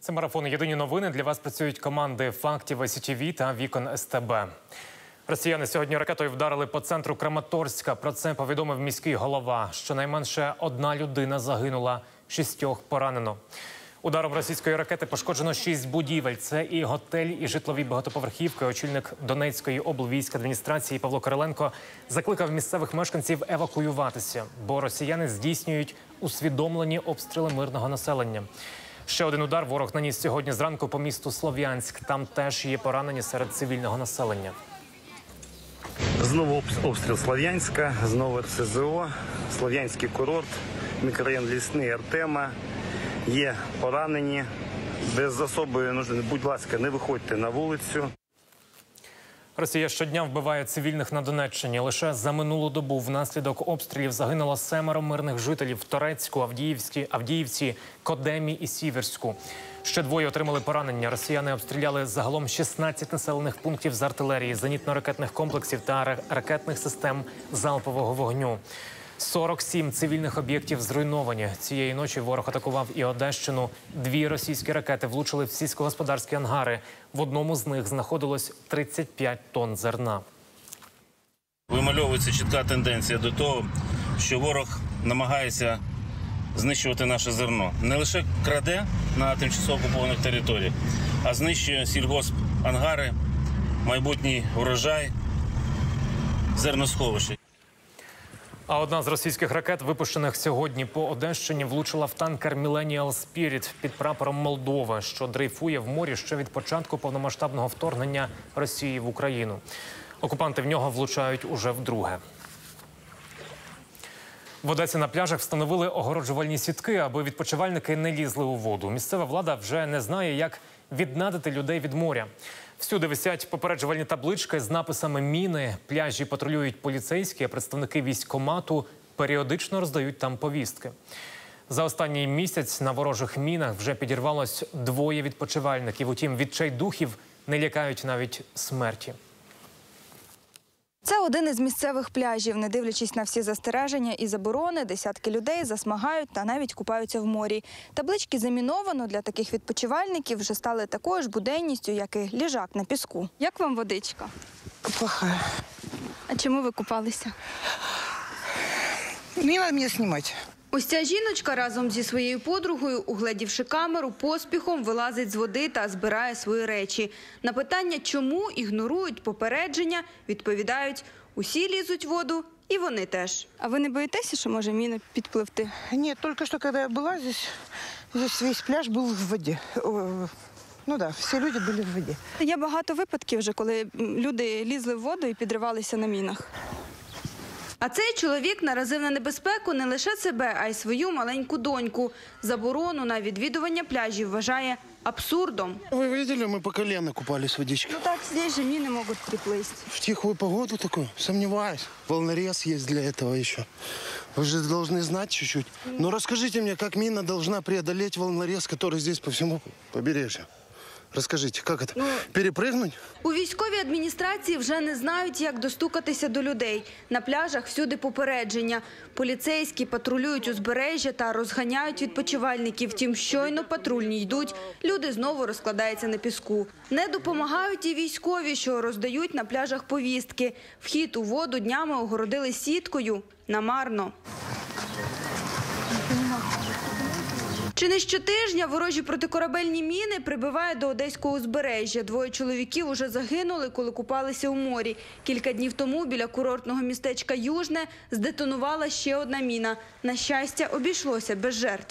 Це марафон «Єдині новини». Для вас працюють команди «Фактів», СІТВ та «Вікон СТБ». Росіяни сьогодні ракетою вдарили по центру Краматорська. Про це повідомив міський голова. Щонайменше одна людина загинула, 6 поранено. Ударом російської ракети пошкоджено 6 будівель. Це і готель, і житлові багатоповерхівки. Очільник Донецької облвійськадміністрації Павло Кириленко закликав місцевих мешканців евакуюватися, бо росіяни здійснюють усвідомлені обстріли мирного населення. Ще один удар ворог наніс сьогодні зранку по місту Слов'янськ. Там теж є поранені серед цивільного населення. Знову обстріл Слов'янська, знову РСЗО, Слов'янський курорт, мікрорайон Лісний, Артема. Є поранені. Без особої нужди, будь ласка, не виходьте на вулицю. Росія щодня вбиває цивільних на Донеччині. Лише за минулу добу внаслідок обстрілів загинуло 7 мирних жителів в Торецьку, Авдіївці, Кодемі і Сіверську. Ще 2 отримали поранення. Росіяни обстріляли загалом 16 населених пунктів з артилерії, зенітно-ракетних комплексів та ракетних систем залпового вогню. 47 цивільних об'єктів зруйновані. Цієї ночі ворог атакував і Одещину. 2 російські ракети влучили в сільськогосподарські ангари. В одному з них знаходилось 35 тонн зерна. Вимальовується чітка тенденція до того, що ворог намагається знищувати наше зерно. Не лише краде на тимчасово окупованих територіях, а знищує сільгоспангари, майбутній урожай, зерносховища. А одна з російських ракет, випущених сьогодні по Одещині, влучила в танкер «Millennial Spirit» під прапором Молдови, що дрейфує в морі ще від початку повномасштабного вторгнення Росії в Україну. Окупанти в нього влучають уже вдруге. В Одесі на пляжах встановили огороджувальні сітки, аби відпочивальники не лізли у воду. Місцева влада вже не знає, як віднадити людей від моря. Всюди висять попереджувальні таблички з написами «Міни». Пляжі патрулюють поліцейські, а представники військкомату періодично роздають там повістки. За останній місяць на ворожих мінах вже підірвалось 2 відпочивальників. Утім, відчайдухів не лякають навіть смерті. Це один із місцевих пляжів. Не дивлячись на всі застереження і заборони, десятки людей засмагають та навіть купаються в морі. Таблички «Заміновано» для таких відпочивальників вже стали такою ж буденністю, як і ліжак на піску. Як вам водичка? Плохая. А чому ви купалися? Не надо меня снимать. Ось ця жіночка разом зі своєю подругою, угледівши камеру, поспіхом вилазить з води та збирає свої речі. На питання, чому ігнорують попередження, відповідають – усі лізуть в воду, і вони теж. А ви не боїтеся, що може міна підпливти? Нет, только что, когда я была здесь весь пляж был в воде. Ну да, всі люди були в воді. Є багато випадків вже, коли люди лізли в воду і підривалися на мінах. А цей чоловік наразив на небезпеку не лише себе, а й свою маленьку доньку. Заборону на відвідування пляжів вважає абсурдом. Ви бачили, ми по колено купались в водичці. Ну так, здесь же міни можуть приплисти. В тихую погоду такую, сомневаюсь. Волнорез есть для этого еще. Вы же должны знать чуть-чуть. Но расскажите мне, как мина должна преодолеть волнорез, который здесь по всему побережью? Розкажіть, як це? Перепригнуть? У військовій адміністрації вже не знають, як достукатися до людей. На пляжах всюди попередження. Поліцейські патрулюють узбережжя та розганяють відпочивальників. Втім, щойно патрульні йдуть, люди знову розкладаються на піску. Не допомагають і військові, що роздають на пляжах повістки. Вхід у воду днями огородили сіткою. Намарно. Чи не щотижня ворожі протикорабельні міни прибивають до одеського узбережжя. 2 чоловіків уже загинули, коли купалися у морі. Кілька днів тому біля курортного містечка Южне здетонувала ще одна міна. На щастя, обійшлося без жертв.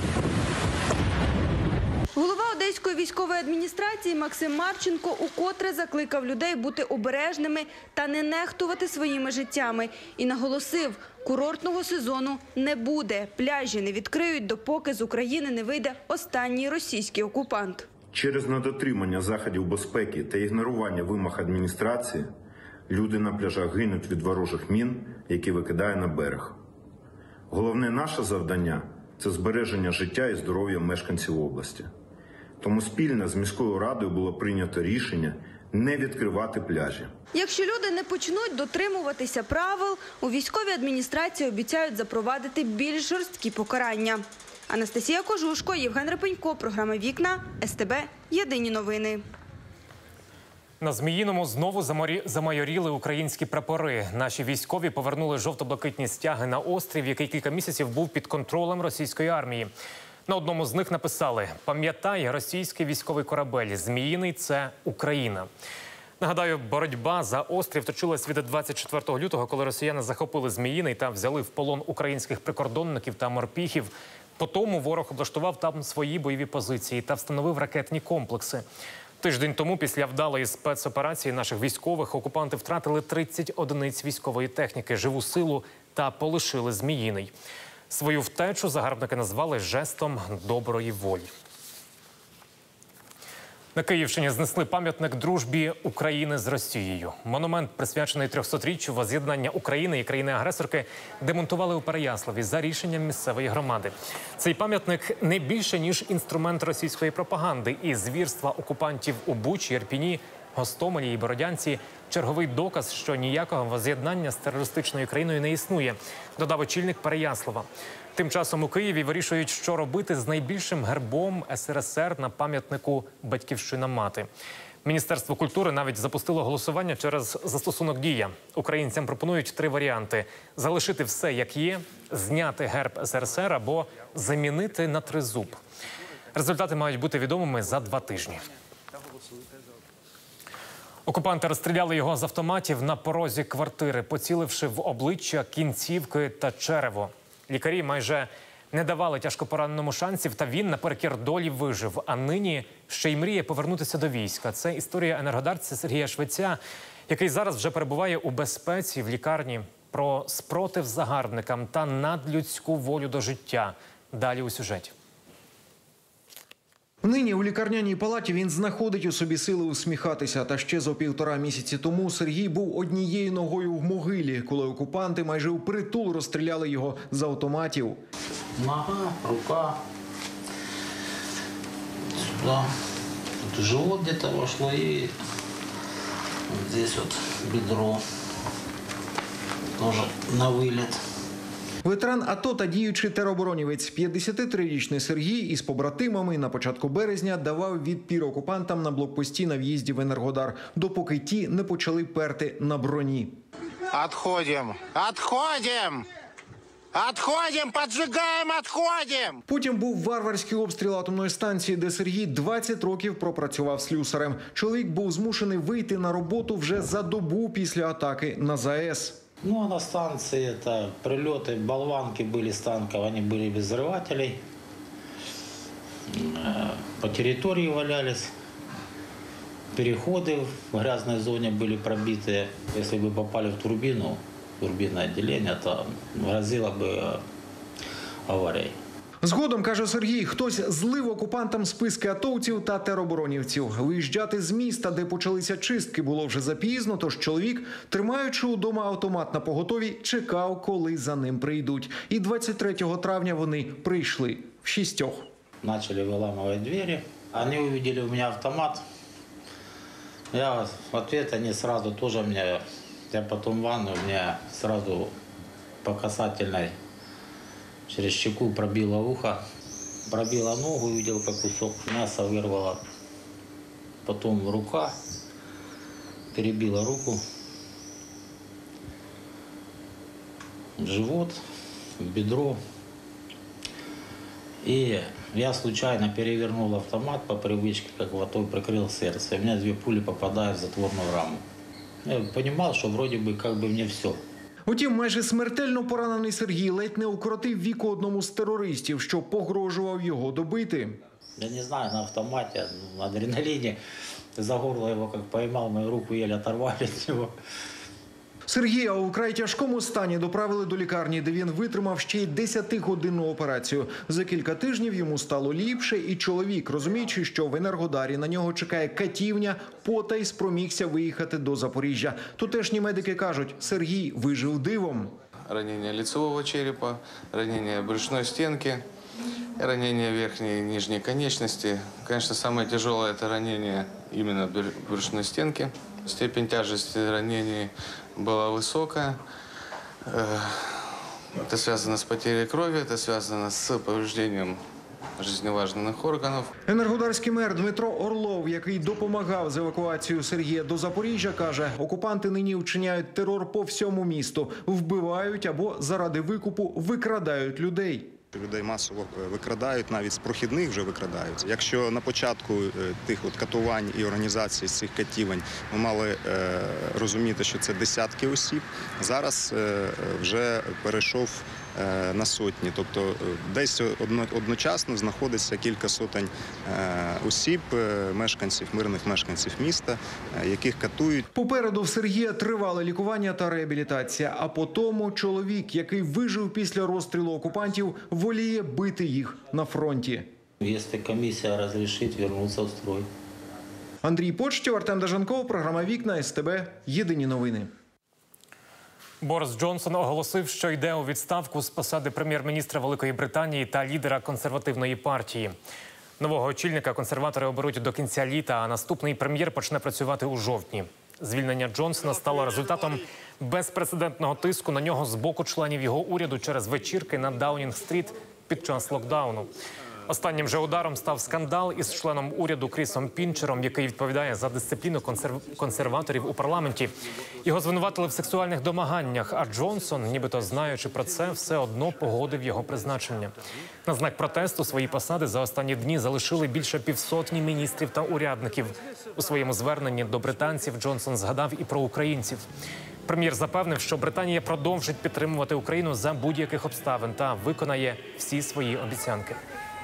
Голова Одеської військової адміністрації Максим Марченко укотре закликав людей бути обережними та не нехтувати своїми життями. І наголосив, курортного сезону не буде. Пляжі не відкриють, допоки з України не вийде останній російський окупант. Через недотримання заходів безпеки та ігнорування вимог адміністрації люди на пляжах гинуть від ворожих мін, які викидає на берег. Головне наше завдання – це збереження життя і здоров'я мешканців області. Тому спільно з міською радою було прийнято рішення не відкривати пляжі. Якщо люди не почнуть дотримуватися правил, у військовій адміністрації обіцяють запровадити більш жорсткі покарання. Анастасія Кожушко, Євген Репенько. Програма «Вікна», СТБ. Єдині новини. На Зміїному знову замайоріли українські прапори. Наші військові повернули жовто-блакитні стяги на острів, який кілька місяців був під контролем російської армії. На одному з них написали: «Пам'ятай, російський військовий корабель. Зміїний – це Україна». Нагадаю, боротьба за острів точилась від 24 лютого, коли росіяни захопили Зміїний та взяли в полон українських прикордонників та морпіхів. Потому ворог облаштував там свої бойові позиції та встановив ракетні комплекси. Тиждень тому, після вдалої спецоперації наших військових, окупанти втратили 30 одиниць військової техніки, живу силу та полишили Зміїний. Свою втечу загарбники назвали жестом доброї волі. На Київщині знесли пам'ятник дружбі України з Росією. Монумент, присвячений 300-річчю воз'єднання України і країни-агресорки, демонтували у Переяславі за рішенням місцевої громади. Цей пам'ятник не більше, ніж інструмент російської пропаганди і звірства окупантів у Бучі, Ірпіні, Гостомелі і Бородянці – черговий доказ, що ніякого воз'єднання з терористичною країною не існує, додав очільник Переяслава. Тим часом у Києві вирішують, що робити з найбільшим гербом СРСР на пам'ятнику «Батьківщина-мати». Міністерство культури навіть запустило голосування через застосунок «Дія». Українцям пропонують 3 варіанти – залишити все як є, зняти герб СРСР або замінити на тризуб. Результати мають бути відомими за 2 тижні. Окупанти розстріляли його з автоматів на порозі квартири, поціливши в обличчя, кінцівки та черево. Лікарі майже не давали тяжкопораненому шансів, та він наперекір долі вижив. А нині ще й мріє повернутися до війська. Це історія енергодарця Сергія Швеця, який зараз вже перебуває у безпеці в лікарні. Про спротив загарбникам та надлюдську волю до життя. Далі у сюжеті. Нині у лікарняній палаті він знаходить у собі сили усміхатися. Та ще за 1,5 місяці тому Сергій був однією ногою в могилі, коли окупанти майже впритул розстріляли його з автоматів. Нога, рука. Сюда. Тут живот где-то вошло и вот здесь вот бедро. Тоже на вылет. Ветеран АТО та діючий тероборонівець 53-річний Сергій із побратимами на початку березня давав відпір окупантам на блокпості на в'їзді в Енергодар, допоки ті не почали перти на броні. Отходим! Отходим! Отходим! Поджигаем! Отходим! Потім був варварський обстріл атомної станції, де Сергій 20 років пропрацював слюсарем. Чоловік був змушений вийти на роботу вже за добу після атаки на ЗАЕС. Ну, а на станции это прилеты, болванки были с танков, они были без взрывателей. По территории валялись. Переходы в грязной зоне были пробиты. Если бы попали в турбину, турбинное отделение, то грозило бы аварией. Згодом, каже Сергій, хтось злив окупантам списки атовців та тероборонівців. Виїжджати з міста, де почалися чистки, було вже запізно, тож чоловік, тримаючи удома автомат на поготові, чекав, коли за ним прийдуть. І 23 травня вони прийшли в 6. Начали выламывать двери. Они увидели у меня автомат. Я в ответ, они сразу тоже мне... Я потом в ванну, мне сразу по касательной через щеку пробило ухо, пробило ногу, увидел, как кусок мяса вырвало. Потом рука, перебила руку, живот, бедро. И я случайно перевернул автомат по привычке, как ватой прикрыл сердце. И у меня 2 пули попадают в затворную раму. Я понимал, что вроде бы как бы мне все. Утім, майже смертельно поранений Сергій ледь не укоротив віку одному з терористів, що погрожував його добити. Я не знаю, на автомате, на адреналине за горло его как поймал, мою руку еле оторвали от него. Сергія у вкрай тяжкому стані доправили до лікарні, де він витримав ще й 10-годинну операцію. За кілька тижнів йому стало ліпше, і чоловік, розуміючи, що в Енергодарі на нього чекає катівня, потай спромігся виїхати до Запоріжжя. Тутешні медики кажуть, Сергій вижив дивом. Ранение лицевого черепа, ранение брюшной стенки, ранение верхней и нижней конечности. Конечно, самое тяжелое – это ранение именно брюшной стенки. Степень тяжести ранений была высокая. Это связано с потерей крови, это связано с повреждением жизневажных органів. Енергодарський мер Дмитро Орлов, який допомагав з евакуацією Сергія до Запоріжжя, каже, окупанти нині вчиняють терор по всьому місту, вбивають або заради викупу викрадають людей. Людей масово викрадають, навіть з прохідних вже викрадають. Якщо на початку тих катувань і організації цих катівань ми мали розуміти, що це десятки осіб, зараз вже перейшов на сотні. Тобто десь одночасно знаходиться кілька сотень осіб, мешканців, мирних мешканців міста, яких катують. Попереду в Сергія тривале лікування та реабілітація, а потому чоловік, який вижив після розстрілу окупантів, воліє бити їх на фронті. Якщо комісія розрішить, повернутися в строй. Андрій Почтів, Артем Даженков, програма «Вікна», СТБ, єдині новини. Борис Джонсон оголосив, що йде у відставку з посади прем'єр-міністра Великої Британії та лідера консервативної партії. Нового очільника консерватори оберуть до кінця літа, а наступний прем'єр почне працювати у жовтні. Звільнення Джонсона стало результатом безпрецедентного тиску на нього з боку членів його уряду через вечірки на Даунінг-стріт під час локдауну. Останнім же ударом став скандал із членом уряду Крісом Пінчером, який відповідає за дисципліну консерваторів у парламенті. Його звинуватили в сексуальних домаганнях, а Джонсон, нібито знаючи про це, все одно погодив його призначення. На знак протесту свої посади за останні дні залишили більше півсотні міністрів та урядників. У своєму зверненні до британців Джонсон згадав і про українців. Прем'єр запевнив, що Британія продовжить підтримувати Україну за будь-яких обставин та виконає всі свої обіцянки.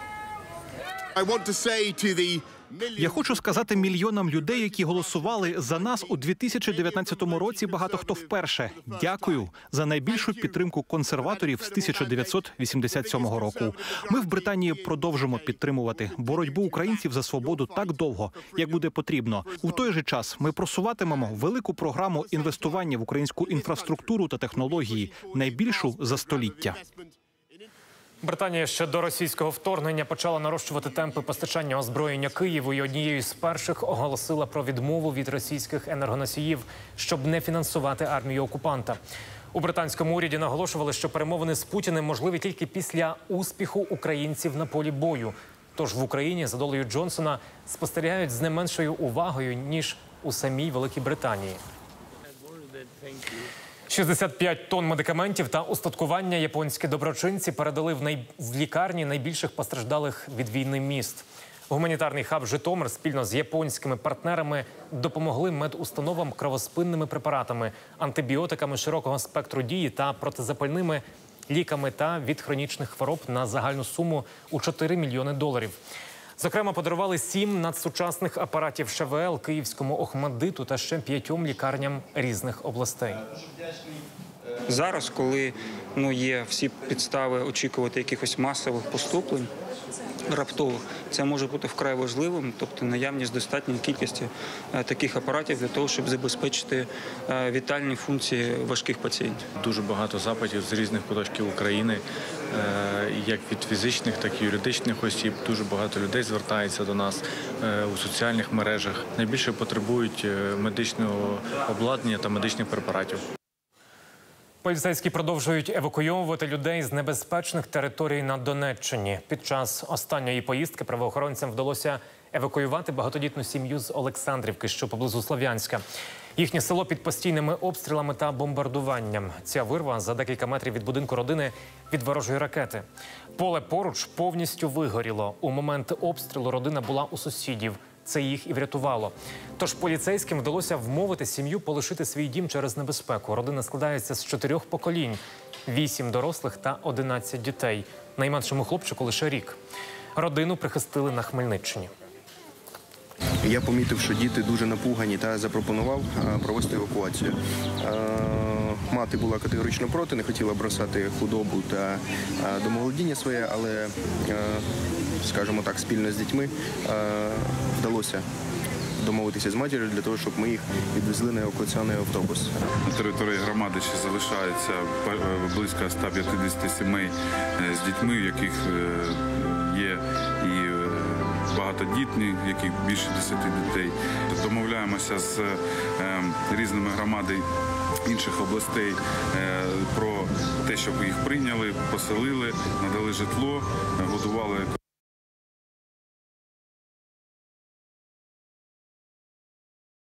Я хочу сказати мільйонам людей, які голосували за нас у 2019 році, багато хто вперше. Дякую за найбільшу підтримку консерваторів з 1987 року. Ми в Британії продовжимо підтримувати боротьбу українців за свободу так довго, як буде потрібно. У той же час ми просуватимемо велику програму інвестування в українську інфраструктуру та технології, найбільшу за століття. Британія ще до російського вторгнення почала нарощувати темпи постачання озброєння Києву і однією з перших оголосила про відмову від російських енергоносіїв, щоб не фінансувати армію окупанта. У британському уряді наголошували, що перемовини з Путіним можливі тільки після успіху українців на полі бою. Тож в Україні за долею Джонсона спостерігають з не меншою увагою, ніж у самій Великій Британії. 65 тонн медикаментів та устаткування японські доброчинці передали в лікарні найбільших постраждалих від війни міст. Гуманітарний хаб «Житомир» спільно з японськими партнерами допомогли медустановам кровоспинними препаратами, антибіотиками широкого спектру дії та протизапальними ліками та від хронічних хвороб на загальну суму у $4 мільйони. Зокрема, подарували 7 надсучасних апаратів ШВЛ київському «Охматдиту» та ще 5 лікарням різних областей. Зараз, коли є всі підстави очікувати якихось масових поступлень, раптових, це може бути вкрай важливим, тобто наявність достатньої кількості таких апаратів для того, щоб забезпечити вітальні функції важких пацієнтів. Дуже багато запитів з різних куточків України, як від фізичних, так і юридичних осіб. Дуже багато людей звертається до нас у соціальних мережах. Найбільше потребують медичного обладнання та медичних препаратів. Поліцейські продовжують евакуйовувати людей з небезпечних територій на Донеччині. Під час останньої поїздки правоохоронцям вдалося евакуювати багатодітну сім'ю з Олександрівки, що поблизу Слов'янська. Їхнє село під постійними обстрілами та бомбардуванням. Ця вирва за декілька метрів від будинку родини від ворожої ракети. Поле поруч повністю вигоріло. У момент обстрілу родина була у сусідів. Це їх і врятувало. Тож поліцейським вдалося вмовити сім'ю полишити свій дім через небезпеку. Родина складається з 4 поколінь – 8 дорослих та 11 дітей. Найменшому хлопчику лише рік. Родину прихистили на Хмельниччині. Я помітив, що діти дуже напугані та запропонував провести евакуацію. Мати була категорично проти, не хотіла бросати худобу та домоволодіння своє, але, скажімо так, спільно з дітьми вдалося домовитися з матір'ю для того, щоб ми їх відвезли на евакуаційний автобус. На території громади ще залишається близько 150 сімей з дітьми, в яких є і багатодітні, яких більше 10 дітей. Домовляємося з різними інших областей про те, щоб їх прийняли, поселили, надали житло, годували.